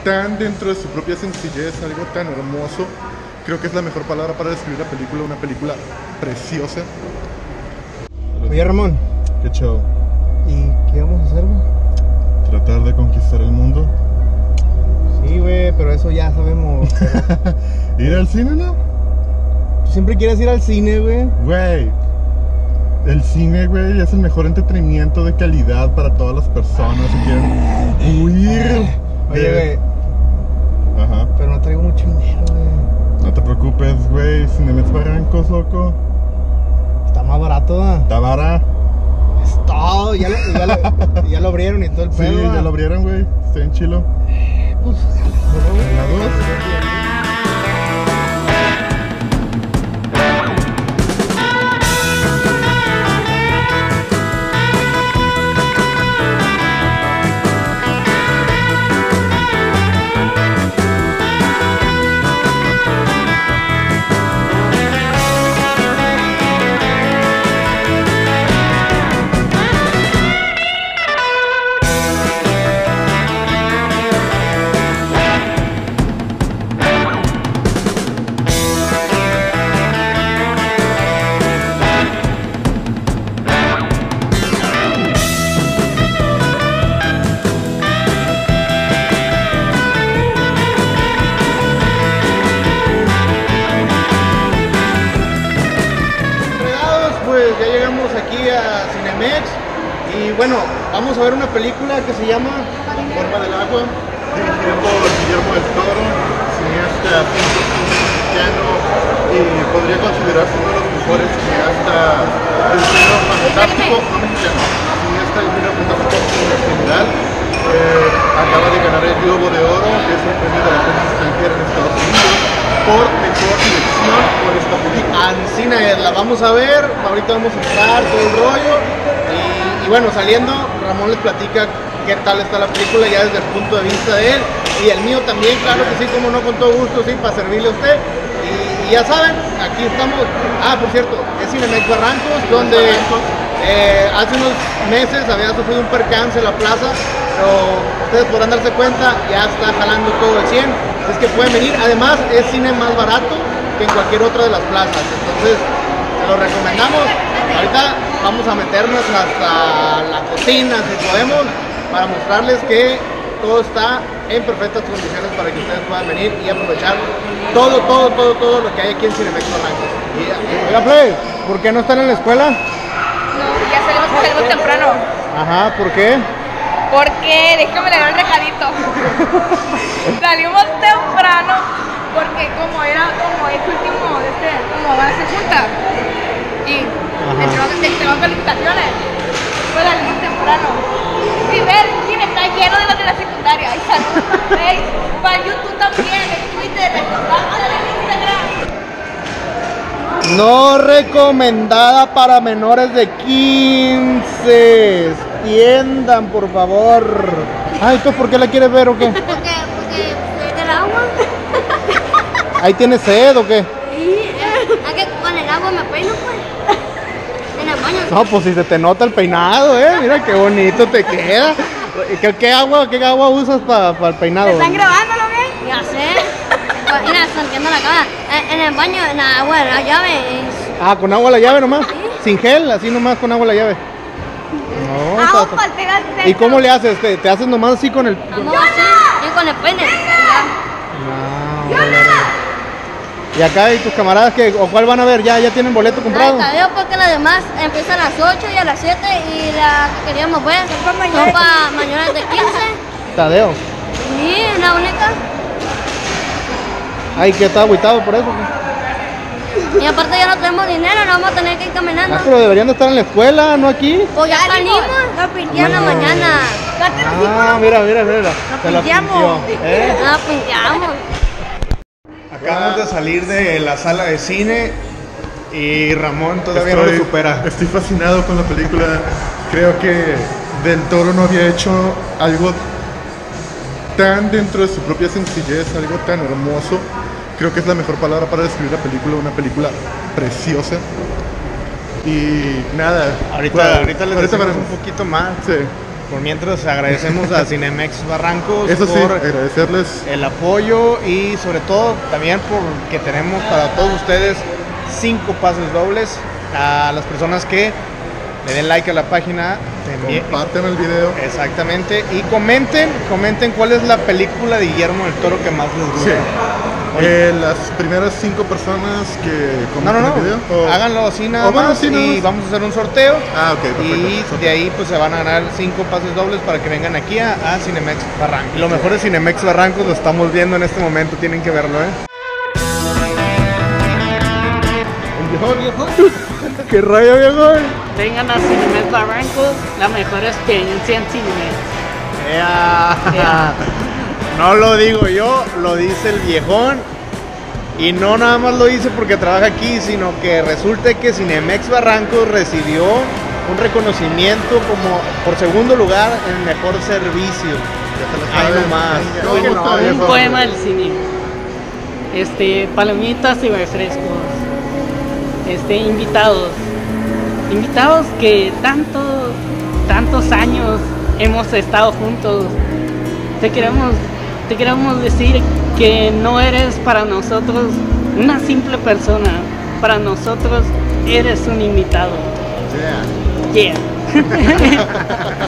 tan dentro de su propia sencillez, algo tan hermoso. Creo que es la mejor palabra para describir la película, una película preciosa. Oye, Ramón, Qué show. ¿y qué vamos a hacer, güey? Tratar de conquistar el mundo. Sí, güey, pero eso ya sabemos. ¿Ir al cine, no? Tú siempre quieres ir al cine, güey. Güey, el cine, güey, es el mejor entretenimiento de calidad para todas las personas que quieren huir. Oye, güey, Ajá. pero no traigo mucho dinero, güey. No te preocupes, güey, Cinemex Barrancos, loco. Está más barato, ¿no? Está vara. Es todo, ya lo abrieron y todo el Sí, pedo. ya lo abrieron, güey. Está en chilo. Pues, ¿La dos? Pues ya llegamos aquí a Cinemex y bueno, vamos a ver una película que se llama Forma del Agua. Dirigida por Guillermo del Toro, cineasta mexicano y podría considerarse uno de los mejores cineastas del género fantástico, no mexicano, cineasta del género fantástico en general. Acaba de ganar el Globo de Oro, que es el premio de la prensa extranjera en Estados Unidos, por mejor dirección por esta película. Ancina, la vamos a ver, ahorita vamos a entrar, todo el rollo y bueno, saliendo, Ramón les platica qué tal está la película ya desde el punto de vista de él y el mío también, claro que sí, como no, con todo gusto, sí, para servirle a usted. Y ya saben, aquí estamos. Ah, por cierto, es Cinemex Barrancos, donde hace unos meses había sufrido un percance en la plaza, pero ustedes podrán darse cuenta, ya está jalando todo el 100, es que pueden venir. Además, es cine más barato que en cualquier otra de las plazas, entonces se lo recomendamos. Ahorita vamos a meternos hasta la cocina, si podemos, para mostrarles que todo está en perfectas condiciones para que ustedes puedan venir y aprovechar todo lo que hay aquí en Cinemex Barrancos. Oiga, Play, ¿por qué no están en la escuela? No, ya salimos temprano. Ajá, ¿por qué? Porque, déjame le doy el recadito. Salimos temprano porque como es último, como van a ser juntas y tenemos calificaciones, pues salimos temprano. Y ver quién está lleno de los de la secundaria. Hay saludos, para YouTube también, en Twitter, en Instagram. No recomendada para menores de 15. Tiendan, por favor. Ay, ¿tú por qué la quieres ver o qué? Porque del agua. ¿Ahí tienes sed o qué? Sí, es que con el agua me peino, pues. En el baño. No, pues si se te nota el peinado, mira qué bonito te queda. ¿Qué agua usas para el peinado? ¿Están grabándolo, qué? Ya sé. Mira, sonriendo la cara. En el baño, en la agua de la llave. Ah, con agua a la llave nomás. Sin gel, así nomás con agua a la llave. No, Agua para pegarse. ¿Y cómo le haces? ¿Te haces nomás así con el...? Vamos así, y con el peine. Ya. ¿Y acá y tus camaradas o cuál van a ver? ¿Ya tienen boleto comprado? Tadeo, porque las demás empiezan a las 8 y a las 7 y la que queríamos ver son para mayores de 15. Tadeo. Sí, la única. Ay, que está agüitado por eso. Y aparte ya no tenemos dinero, no vamos a tener que ir caminando. Ah, pero deberían de estar en la escuela, no aquí. Pues ya salimos, nos pintearon la mañana. Ah, mira. Se la pinteamos. pintió, Nos pinteamos. Acabamos de salir de la sala de cine y Ramón todavía no lo supera. Estoy fascinado con la película. Creo que Del Toro no había hecho algo tan dentro de su propia sencillez, algo tan hermoso. Creo que es la mejor palabra para describir la película, una película preciosa. Y nada, Ahorita les decimos veremos. un poquito más. Sí. Por mientras agradecemos a Cinemex Barrancos Eso sí, por agradecerles. el apoyo y sobre todo también porque tenemos para todos ustedes 5 pases dobles a las personas que le den like a la página. Comparten el video. Exactamente. Y comenten cuál es la película de Guillermo del Toro que más les gusta. Sí. Las primeras 5 personas que comenten el video. Háganlo así nada más y vamos a hacer un sorteo. Ah, ok, perfecto. Y de ahí pues se van a ganar 5 pases dobles para que vengan aquí a Cinemex Barrancos. Y lo mejor de Cinemex Barrancos lo estamos viendo en este momento, tienen que verlo, ¿Qué rayo, viejo? Vengan a Cinemex Barrancos, la mejor experiencia en Cinemex. No lo digo yo, lo dice el viejón. Y no nada más lo dice porque trabaja aquí, sino que resulta que Cinemex Barrancos recibió un reconocimiento como por segundo lugar en mejor servicio. Ay, no más. Un poema del cine. Palomitas y refrescos. Invitados que tantos años hemos estado juntos. Te queremos decir que no eres para nosotros una simple persona, para nosotros eres un invitado. Yeah. Yeah.